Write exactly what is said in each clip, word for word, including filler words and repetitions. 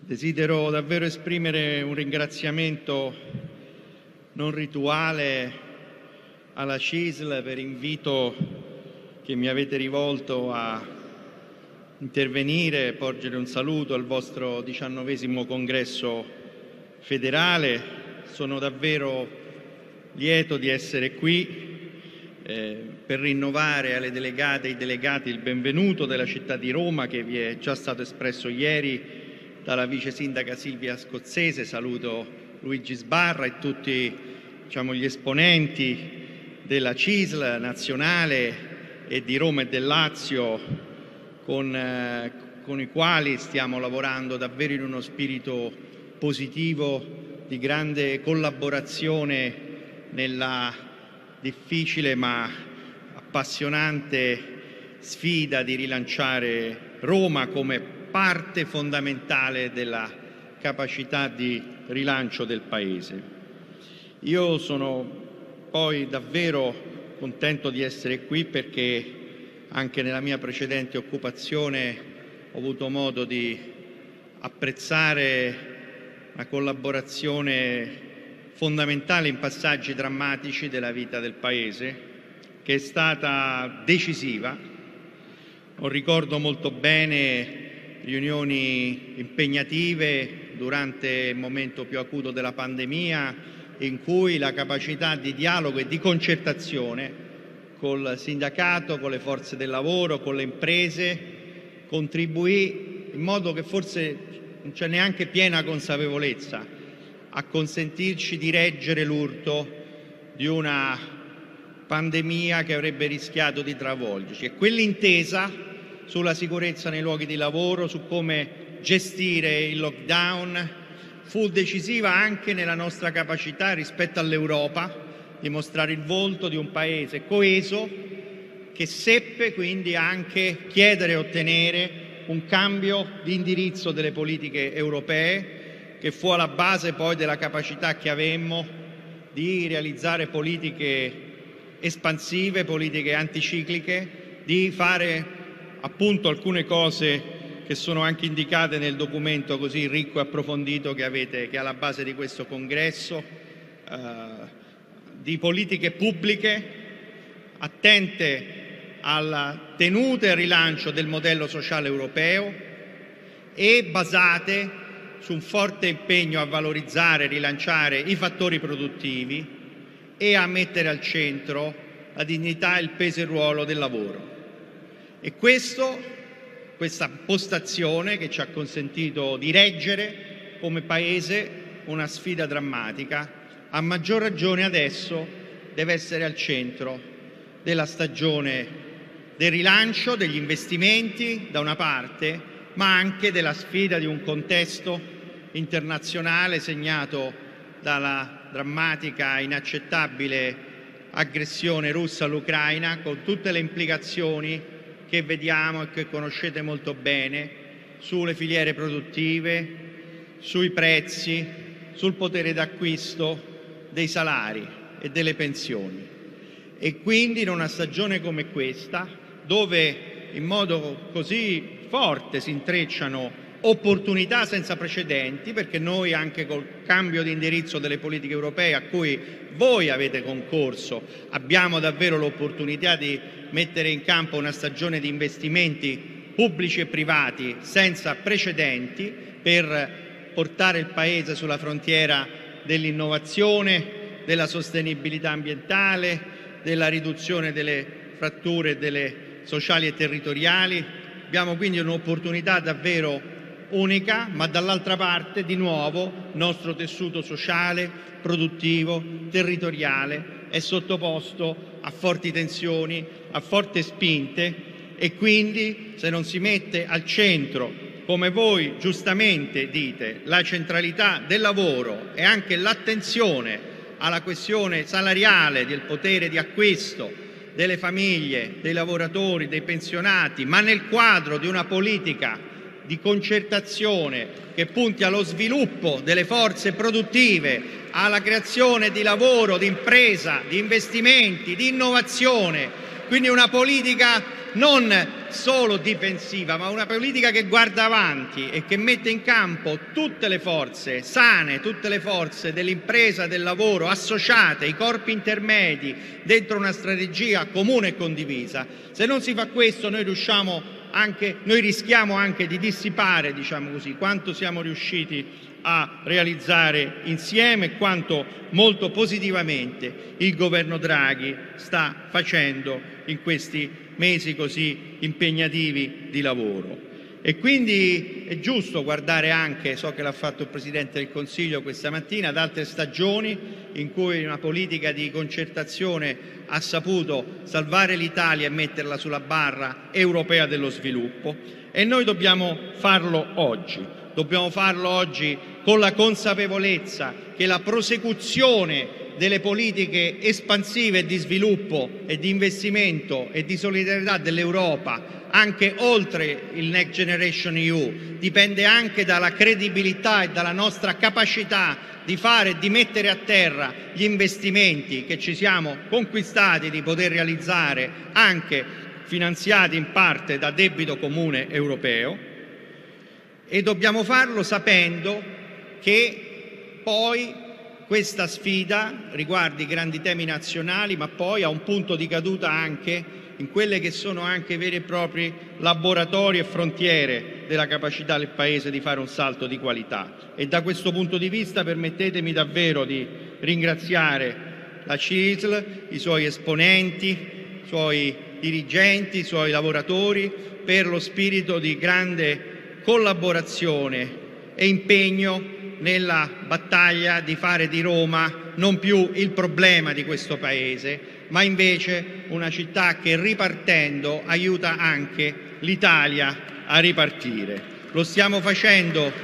Desidero davvero esprimere un ringraziamento non rituale alla C I S L per l'invito che mi avete rivolto a intervenire e porgere un saluto al vostro diciannovesimo congresso federale. Sono davvero lieto di essere qui eh, per rinnovare alle delegate e ai delegati il benvenuto della città di Roma, che vi è già stato espresso ieri dalla vice sindaca Silvia Scozzese. Saluto Luigi Sbarra e tutti diciamo, gli esponenti della C I S L nazionale e di Roma e del Lazio, con, eh, con i quali stiamo lavorando davvero in uno spirito positivo di grande collaborazione nella difficile ma appassionante sfida di rilanciare Roma come parte fondamentale della capacità di rilancio del Paese. Io sono poi davvero contento di essere qui perché anche nella mia precedente occupazione ho avuto modo di apprezzare una collaborazione fondamentale in passaggi drammatici della vita del Paese, che è stata decisiva. Ho ricordo molto bene riunioni impegnative durante il momento più acuto della pandemia, in cui la capacità di dialogo e di concertazione col sindacato, con le forze del lavoro, con le imprese, contribuì in modo che forse non c'è neanche piena consapevolezza a consentirci di reggere l'urto di una pandemia che avrebbe rischiato di travolgerci. E quell'intesa sulla sicurezza nei luoghi di lavoro, su come gestire il lockdown, fu decisiva anche nella nostra capacità rispetto all'Europa di mostrare il volto di un Paese coeso, che seppe quindi anche chiedere e ottenere un cambio di indirizzo delle politiche europee, che fu alla base poi della capacità che avemmo di realizzare politiche espansive, politiche anticicliche, di fare appunto alcune cose che sono anche indicate nel documento così ricco e approfondito che avete, che è alla base di questo congresso, eh, di politiche pubbliche attente alla tenuta e al rilancio del modello sociale europeo e basate su un forte impegno a valorizzare e rilanciare i fattori produttivi e a mettere al centro la dignità, il peso e il ruolo del lavoro. E questo, questa postazione che ci ha consentito di reggere come Paese una sfida drammatica, a maggior ragione adesso deve essere al centro della stagione del rilancio, degli investimenti da una parte, ma anche della sfida di un contesto internazionale segnato dalla drammatica e inaccettabile aggressione russa all'Ucraina, con tutte le implicazioni che vediamo e che conoscete molto bene sulle filiere produttive, sui prezzi, sul potere d'acquisto dei salari e delle pensioni. E quindi in una stagione come questa, dove in modo così forte si intrecciano opportunità senza precedenti, perché noi anche col cambio di indirizzo delle politiche europee a cui voi avete concorso abbiamo davvero l'opportunità di mettere in campo una stagione di investimenti pubblici e privati senza precedenti per portare il Paese sulla frontiera dell'innovazione, della sostenibilità ambientale, della riduzione delle fratture delle sociali e territoriali. Abbiamo quindi un'opportunità davvero unica, ma dall'altra parte di nuovo il nostro tessuto sociale, produttivo, territoriale è sottoposto a forti tensioni, a forti spinte e quindi se non si mette al centro, come voi giustamente dite, la centralità del lavoro e anche l'attenzione alla questione salariale, del potere di acquisto delle famiglie, dei lavoratori, dei pensionati, ma nel quadro di una politica di concertazione che punti allo sviluppo delle forze produttive, alla creazione di lavoro, di impresa, di investimenti, di innovazione, quindi una politica non solo difensiva, ma una politica che guarda avanti e che mette in campo tutte le forze sane, tutte le forze dell'impresa, del lavoro, associate, i corpi intermedi, dentro una strategia comune e condivisa. Se non si fa questo, noi riusciamo anche, noi rischiamo anche di dissipare, diciamo così, quanto siamo riusciti a realizzare insieme e quanto molto positivamente il governo Draghi sta facendo in questi mesi così impegnativi di lavoro. E quindi è giusto guardare anche, so che l'ha fatto il Presidente del Consiglio questa mattina, ad altre stagioni in cui una politica di concertazione ha saputo salvare l'Italia e metterla sulla barra europea dello sviluppo, e noi dobbiamo farlo oggi. Dobbiamo farlo oggi con la consapevolezza che la prosecuzione delle politiche espansive di sviluppo e di investimento e di solidarietà dell'Europa, anche oltre il Next Generation E U, dipende anche dalla credibilità e dalla nostra capacità di fare e di mettere a terra gli investimenti che ci siamo conquistati di poter realizzare, anche finanziati in parte da debito comune europeo. E dobbiamo farlo sapendo che poi questa sfida riguarda i grandi temi nazionali, ma poi ha un punto di caduta anche in quelle che sono anche veri e propri laboratori e frontiere della capacità del Paese di fare un salto di qualità. E da questo punto di vista permettetemi davvero di ringraziare la C I S L, i suoi esponenti, i suoi dirigenti, i suoi lavoratori per lo spirito di grande collaborazione e impegno nella battaglia di fare di Roma non più il problema di questo Paese, ma invece una città che ripartendo aiuta anche l'Italia a ripartire. Lo stiamo facendo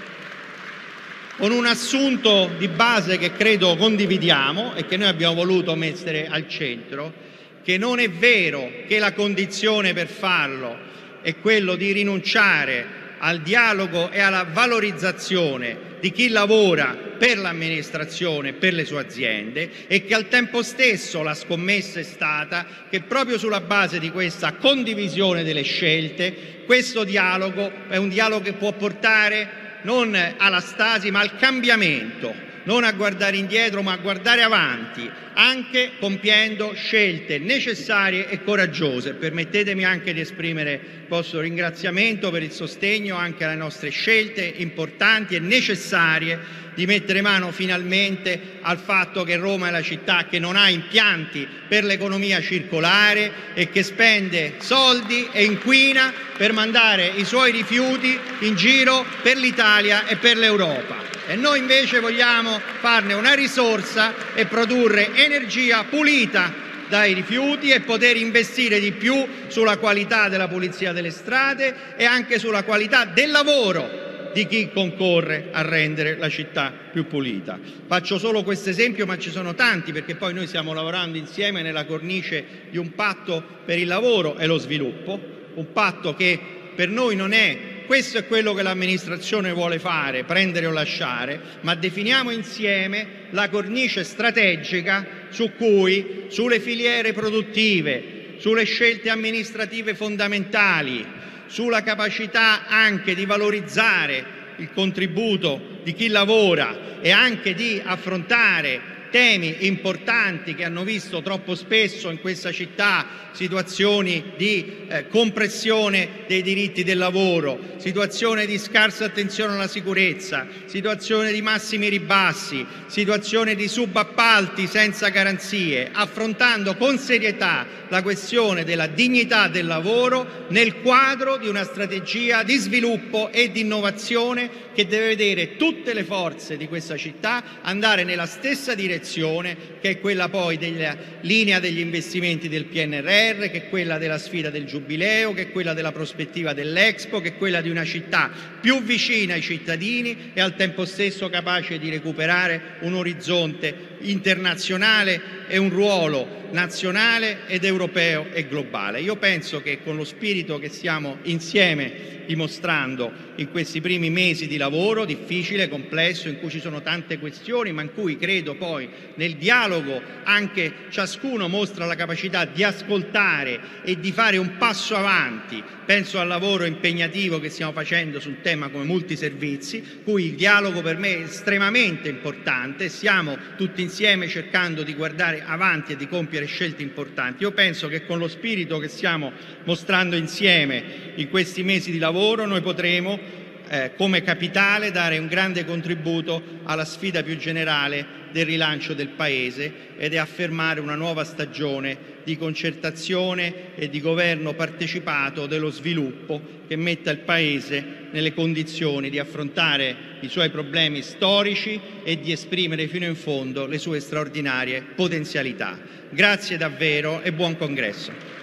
con un assunto di base che credo condividiamo e che noi abbiamo voluto mettere al centro, che non è vero che la condizione per farlo è quello di rinunciare al dialogo e alla valorizzazione di chi lavora per l'amministrazione e per le sue aziende, e che al tempo stesso la scommessa è stata che proprio sulla base di questa condivisione delle scelte questo dialogo è un dialogo che può portare non alla stasi ma al cambiamento, non a guardare indietro ma a guardare avanti, anche compiendo scelte necessarie e coraggiose. Permettetemi anche di esprimere il vostro ringraziamento per il sostegno anche alle nostre scelte importanti e necessarie di mettere mano finalmente al fatto che Roma è la città che non ha impianti per l'economia circolare e che spende soldi e inquina per mandare i suoi rifiuti in giro per l'Italia e per l'Europa. E noi invece vogliamo farne una risorsa e produrre energia pulita dai rifiuti e poter investire di più sulla qualità della pulizia delle strade e anche sulla qualità del lavoro di chi concorre a rendere la città più pulita. Faccio solo questo esempio, ma ci sono tanti, perché poi noi stiamo lavorando insieme nella cornice di un patto per il lavoro e lo sviluppo, un patto che per noi non è questo è quello che l'amministrazione vuole fare, prendere o lasciare, ma definiamo insieme la cornice strategica su cui, sulle filiere produttive, sulle scelte amministrative fondamentali, sulla capacità anche di valorizzare il contributo di chi lavora e anche di affrontare temi importanti che hanno visto troppo spesso in questa città situazioni di eh, compressione dei diritti del lavoro, situazione di scarsa attenzione alla sicurezza, situazione di massimi ribassi, situazione di subappalti senza garanzie, affrontando con serietà la questione della dignità del lavoro nel quadro di una strategia di sviluppo e di innovazione che deve vedere tutte le forze di questa città andare nella stessa direzione, che è quella poi della linea degli investimenti del P N R R, che è quella della sfida del Giubileo, che è quella della prospettiva dell'Expo, che è quella di una città più vicina ai cittadini e al tempo stesso capace di recuperare un orizzonte internazionale e un ruolo nazionale ed europeo e globale. Io penso che con lo spirito che stiamo insieme dimostrando in questi primi mesi di lavoro difficile, complesso, in cui ci sono tante questioni, ma in cui credo poi nel dialogo anche ciascuno mostra la capacità di ascoltare e di fare un passo avanti. Penso al lavoro impegnativo che stiamo facendo sul tema come multiservizi, cui il dialogo per me è estremamente importante. Stiamo tutti insieme cercando di guardare avanti e di compiere scelte importanti. Io penso che con lo spirito che stiamo mostrando insieme in questi mesi di lavoro noi potremo, eh, come capitale, dare un grande contributo alla sfida più generale del rilancio del Paese ed è affermare una nuova stagione di concertazione e di governo partecipato dello sviluppo che metta il Paese nelle condizioni di affrontare i suoi problemi storici e di esprimere fino in fondo le sue straordinarie potenzialità. Grazie davvero e buon congresso.